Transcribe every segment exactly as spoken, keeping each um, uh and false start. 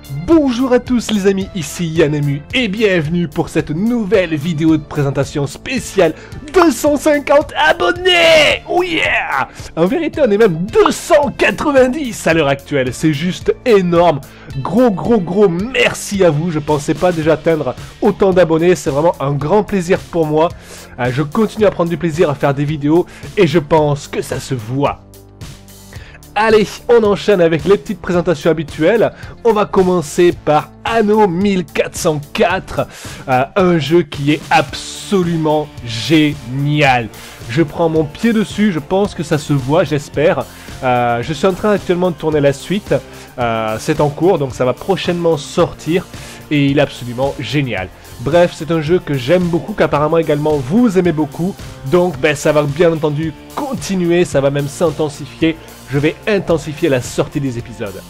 Bonjour à tous les amis, ici Yanemu et bienvenue pour cette nouvelle vidéo de présentation spéciale deux cent cinquante abonnés. Oh yeah! En vérité on est même deux cent quatre-vingt-dix à l'heure actuelle, c'est juste énorme. Gros gros gros merci à vous, je pensais pas déjà atteindre autant d'abonnés, c'est vraiment un grand plaisir pour moi. Euh, je continue à prendre du plaisir à faire des vidéos et je pense que ça se voit. Allez, on enchaîne avec les petites présentations habituelles. On va commencer par Anno mille quatre cent quatre, euh, un jeu qui est absolument génial. Je prends mon pied dessus, je pense que ça se voit, j'espère. Euh, je suis en train actuellement de tourner la suite, euh, c'est en cours, donc ça va prochainement sortir et il est absolument génial. Bref, c'est un jeu que j'aime beaucoup, qu'apparemment également vous aimez beaucoup, donc ben, ça va bien entendu continuer, ça va même s'intensifier. Je vais intensifier la sortie des épisodes.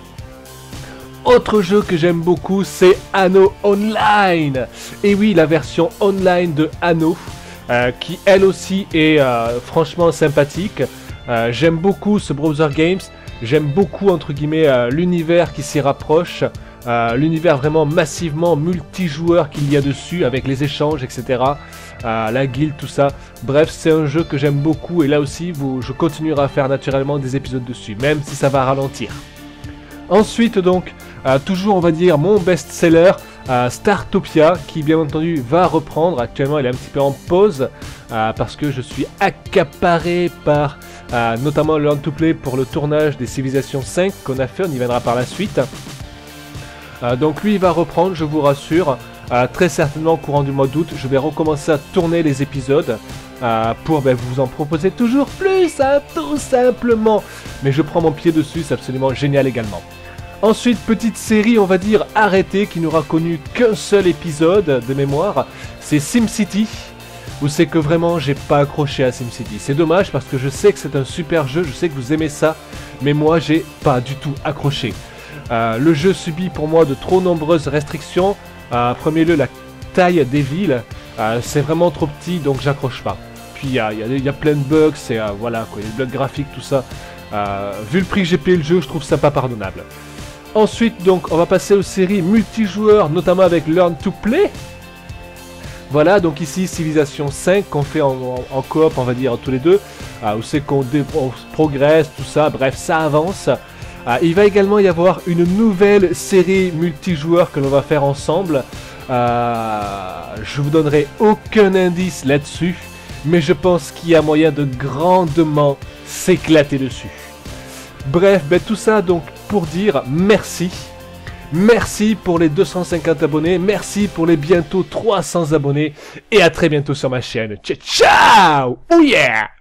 Autre jeu que j'aime beaucoup, c'est Anno Online. Et oui, la version online de Anno, euh, qui elle aussi est euh, franchement sympathique. Euh, j'aime beaucoup ce browser games. J'aime beaucoup, entre guillemets, euh, l'univers qui s'y rapproche. Euh, l'univers vraiment massivement multijoueur qu'il y a dessus, avec les échanges, et cetera. Euh, la guilde, tout ça. Bref, c'est un jeu que j'aime beaucoup et là aussi, vous, je continuerai à faire naturellement des épisodes dessus, même si ça va ralentir. Ensuite, donc, euh, toujours, on va dire, mon best-seller, euh, Startopia, qui bien entendu va reprendre. Actuellement, il est un petit peu en pause euh, parce que je suis accaparé par euh, notamment le Learn to Play pour le tournage des Civilisations cinq qu'on a fait. On y viendra par la suite. Euh, donc lui il va reprendre, je vous rassure, euh, très certainement au courant du mois d'août, je vais recommencer à tourner les épisodes euh, pour ben, vous en proposer toujours plus, hein, tout simplement. Mais je prends mon pied dessus, c'est absolument génial également. Ensuite, petite série, on va dire, arrêtée, qui n'aura connu qu'un seul épisode de mémoire, c'est SimCity, où c'est que vraiment j'ai pas accroché à SimCity. C'est dommage parce que je sais que c'est un super jeu, je sais que vous aimez ça, mais moi j'ai pas du tout accroché. Euh, le jeu subit pour moi de trop nombreuses restrictions. Euh, premier lieu, la taille des villes, euh, c'est vraiment trop petit, donc j'accroche pas. Puis il y a, y, a, y a plein de bugs, c'est euh, voilà quoi, les bugs graphiques, tout ça. Euh, vu le prix que j'ai payé le jeu, je trouve ça pas pardonnable. Ensuite, donc, on va passer aux séries multijoueurs, notamment avec Learn to Play. Voilà, donc ici Civilization cinq qu'on fait en, en, en coop, on va dire tous les deux, euh, où c'est qu'on progresse, tout ça, bref, ça avance. Uh, il va également y avoir une nouvelle série multijoueur que l'on va faire ensemble. Uh, je vous donnerai aucun indice là-dessus, mais je pense qu'il y a moyen de grandement s'éclater dessus. Bref, ben, tout ça donc pour dire merci. Merci pour les deux cent cinquante abonnés, merci pour les bientôt trois cents abonnés, et à très bientôt sur ma chaîne. Ciao, ciao! Oh yeah!